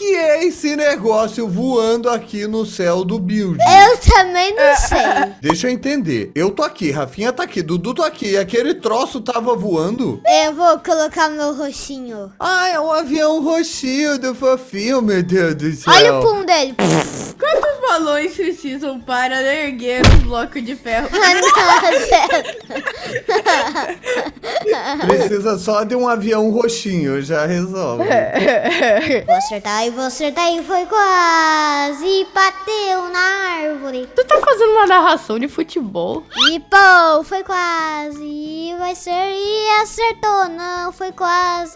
que é esse negócio voando aqui no céu do build? Eu também não sei. Deixa eu entender. Eu tô aqui, Rafinha tá aqui, Dudu tá aqui. E aquele troço tava voando? Eu vou colocar meu roxinho. Ah, é um avião roxinho do fofinho, meu Deus do céu. Olha o pum dele. Quantos balões precisam para erguer um bloco de ferro? Precisa só de um avião roxinho, já resolve. Vou acertar e foi quase. Bateu na árvore. Tu tá fazendo uma narração de futebol? E pô, foi quase. Vai ser e acertou. Não, foi quase.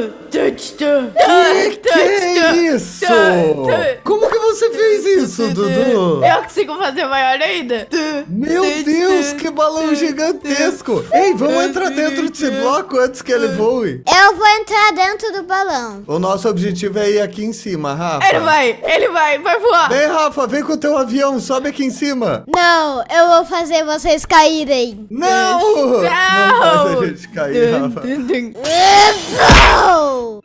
Que é isso? Como que você fez isso, Dudu? Eu consigo fazer maior ainda. Meu Deus, que balão gigantesco. Ei, vamos entrar dentro desse bloco antes que ele voe. Eu vou entrar dentro do balão. O nosso objetivo é ir aqui em cima, Rafa. Ele vai voar. Vem, Rafa, vem com o teu avião, sobe aqui em cima. Não, eu vou fazer vocês caírem. Não! Não faz a gente cair, Rafa. Não!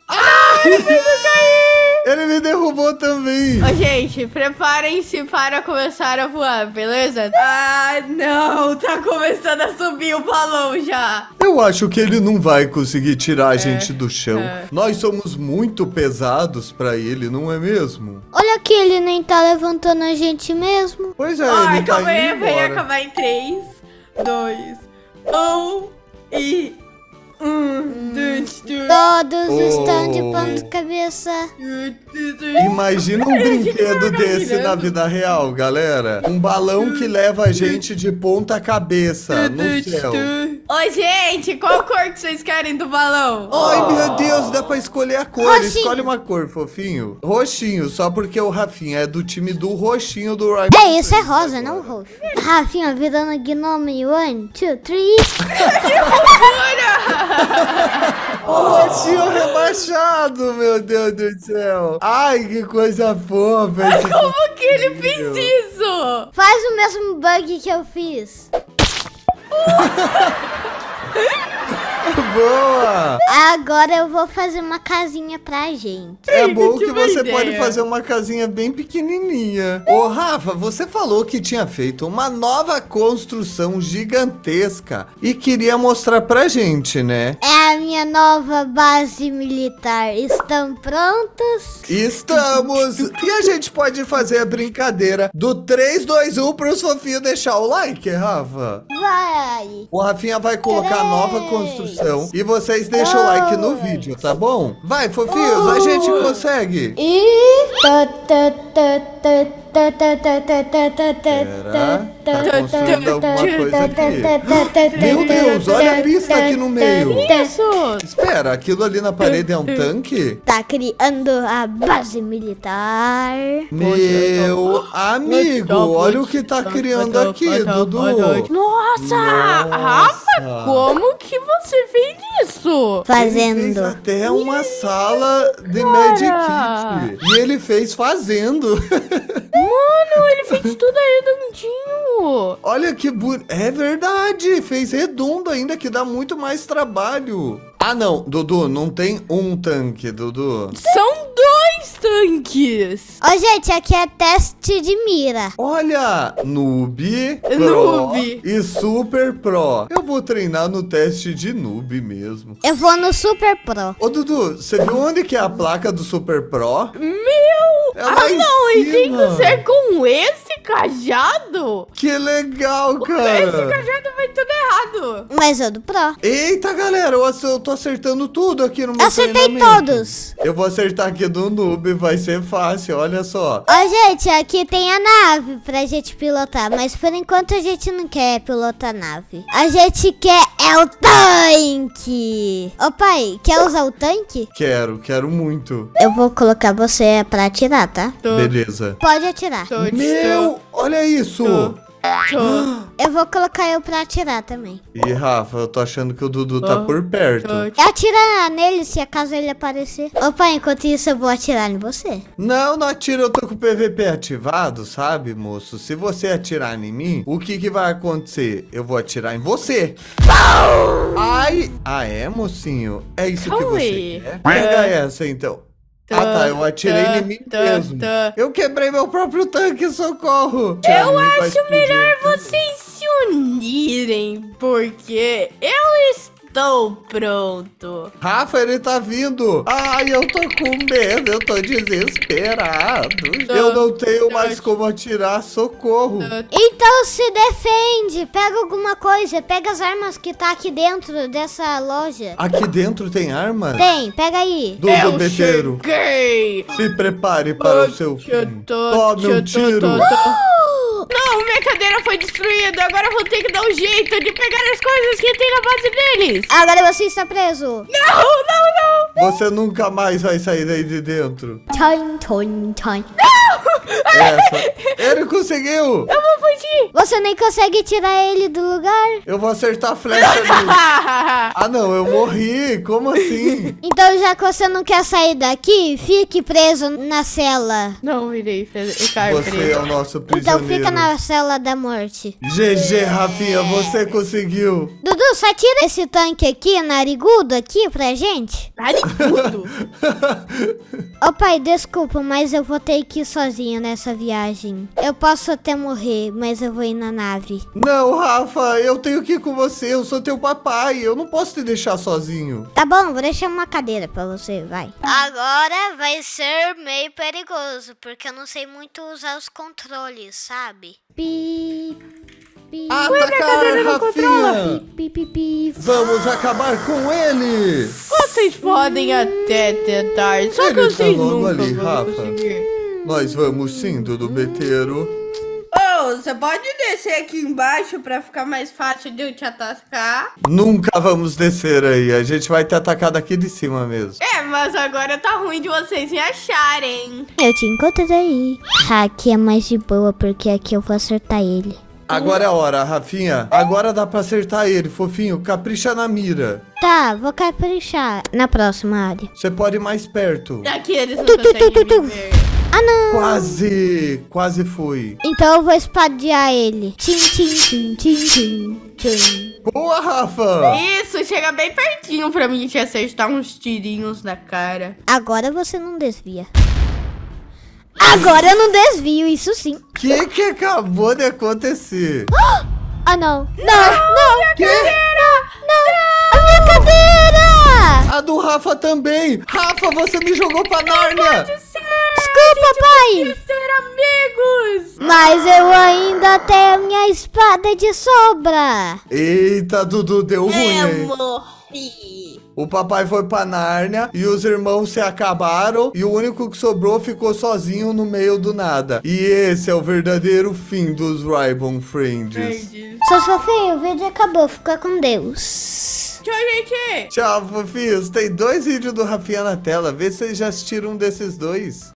Ele me derrubou também. Ô, gente, preparem-se para começar a voar, beleza? Ah, não, tá começando a subir o balão já. Eu acho que ele não vai conseguir tirar a gente do chão. Nós somos muito pesados pra ele, não é mesmo? Olha que ele nem tá levantando a gente mesmo. Pois é, Ai, ele tá calma aí, indo vai embora. acabar em 3, 2, 1 e... Todos estão de ponta cabeça. Imagina um brinquedo desse na vida real, galera. Um balão que leva a gente de ponta cabeça no céu. Ô, gente, qual cor que vocês querem do balão? Ai, meu Deus, dá pra escolher a cor. Roxinho. Escolhe uma cor, fofinho. Roxinho, só porque o Rafinha é do time do roxinho do Ryan. É, isso é rosa, não roxo. Rafinha virando gnome. 1, 2, 3. O roxinho rebaixado, meu Deus do céu. Ai, que coisa fofa. esse Como que ele fez fofinho. isso? Faz o mesmo bug que eu fiz. Boa! Agora eu vou fazer uma casinha pra gente. É bom que tive uma você ideia. pode fazer uma casinha bem pequenininha. Ô, Rafa, você falou que tinha feito uma nova construção gigantesca e queria mostrar pra gente, né? É a minha nova base militar. Estão prontos? Estamos! E a gente pode fazer a brincadeira do 3, 2, 1 pros fofinhos deixar o like, Rafa. Vai. O Rafinha vai colocar a nova construção e vocês deixam o like no vídeo, tá bom? Vai, fofinhos, a gente consegue. E... Será? Tá construindo alguma coisa aqui. Meu Deus, olha a pista aqui no meio. Isso. Espera, aquilo ali na parede é um tanque? Tá criando a base militar. Meu amigo, olha o que tá criando aqui, Dudu. Nossa, Rafa, como que você fez isso? Ele fez Fazendo. até uma sala de Magic Kit. E ele fez fazendo. Mano, ele fez tudo redondinho. Olha que bonito. É verdade, fez redondo ainda, que dá muito mais trabalho. Ah, não, Dudu, não tem um tanque, Dudu. São 2 tanques. Ô, gente, aqui é teste de mira. Olha, Noob, Pro Noob. e Super Pro. Eu vou treinar no teste de Noob mesmo. Eu vou no Super Pro. Ô, Dudu, você viu onde que é a placa do Super Pro? Meu! É lá em não, e tem cima. que ser com esse cajado? Que legal, Esse cara. cajado vai tudo errado. Mas eu do Pro. Eita, galera, eu tô acertando tudo aqui no meu Acertei treinamento. todos. Eu vou acertar aqui do Noob, vai ser fácil, olha só. Ó, gente, aqui tem a nave pra gente pilotar, mas por enquanto a gente não quer pilotar a nave. A gente quer é o tanque. Ô, pai, quer usar o tanque? Quero muito. Eu vou colocar você pra atirar, tá? Beleza. Pode atirar. Meu, olha isso. Eu vou colocar eu pra atirar também. Ih, Rafa, eu tô achando que o Dudu tá por perto. Atira nele se acaso ele aparecer. Opa, enquanto isso eu vou atirar em você. Não, não atira, eu tô com o PVP ativado, sabe, moço? Se você atirar em mim, o que que vai acontecer? Eu vou atirar em você. Ai! Ah, é, mocinho? É isso que Calma você aí. quer? Pega essa, então. Ah, tá, eu atirei em mim mesmo. Eu quebrei meu próprio tanque, socorro. Eu acho melhor vocês se unirem, porque eu estou pronto. Rafa, ele tá vindo. Ai, eu tô com medo, eu tô desesperado. Eu não tenho mais como atirar, socorro. Então se defende, pega alguma coisa, pega as armas que tá aqui dentro dessa loja. Aqui dentro tem arma? Tem, pega aí. Do beteiro. Cheguei. Se prepare para o seu fim. Tome um tiro. Não, minha cadeira foi destruída. Agora eu vou ter que dar um jeito de pegar as coisas que tem na base deles. Agora você está preso. Não. Você nunca mais vai sair daí de dentro. Time. Essa. Ele conseguiu. Eu vou fugir. Você nem consegue tirar ele do lugar. Eu vou acertar a flecha nele. Ah, não, eu morri. Como assim? Então já que você não quer sair daqui, fique preso na cela. Não, virei ficar Você é preso. o nosso Então prisioneiro. fica na cela da morte. GG, Rafinha, você conseguiu. Dudu, só tira esse tanque aqui, narigudo aqui pra gente. Narigudo. Ô pai, desculpa, mas eu vou ter que ir sozinho nessa viagem. Eu posso até morrer, mas eu vou ir na nave. Não, Rafa, eu tenho que ir com você. Eu sou teu papai. Eu não posso te deixar sozinho. Tá bom, vou deixar uma cadeira pra você, vai. Agora vai ser meio perigoso, porque eu não sei muito usar os controles, sabe? Pi, pi, Atacar, Rafinha. pi, pi, pi. Vamos acabar com ele. Vocês podem até tentar, só que Ele tá vocês logo nunca ali, vão Rafa. conseguir. Nós vamos sim, Dudu Beteiro. Ô, você pode descer aqui embaixo pra ficar mais fácil de eu te atacar? Nunca vamos descer aí. A gente vai te atacar daqui de cima mesmo. É, mas agora tá ruim de vocês me acharem. Eu te encontrei. Aqui é mais de boa, porque aqui eu vou acertar ele. Agora é a hora, Rafinha. Agora dá pra acertar ele, fofinho. Capricha na mira. Tá, vou caprichar na próxima área. Você pode ir mais perto. Daqui eles não conseguem me ver. Ah, não. Quase foi. Então eu vou espadear ele. Tchim. Boa, Rafa. Isso, chega bem pertinho pra mim te acertar uns tirinhos na cara. Agora você não desvia. Agora eu não desvio, isso sim. O que acabou de acontecer? Ah, não. Não. Que? A minha cadeira! A do Rafa também. Rafa, você me jogou pra Nárnia. Desculpa, pai. Ser amigos! Mas eu ainda tenho minha espada de sobra. Eita, Dudu, deu ruim, Eu hein? morri. O papai foi pra Nárnia e os irmãos se acabaram e o único que sobrou ficou sozinho no meio do nada. E esse é o verdadeiro fim dos Rainbow Friends. Perdi. Seus fofinhos, o vídeo acabou. Fica com Deus. Tchau, gente! Tchau, fofinhos. Tem 2 vídeos do Rafinha na tela. Vê se vocês já assistiram um desses 2.